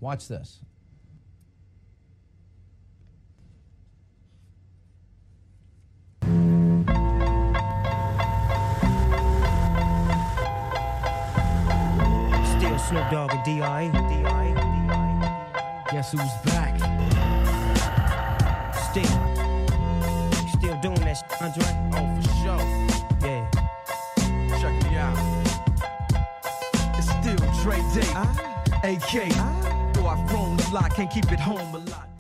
Watch this. Still Snoop Dogg and D.I. Guess who's back? Still doing that shit, Andre? Oh, for sure. Yeah. Check me out. It's still Dre Day, AK. Though I've grown a lot, can't keep it home a lot.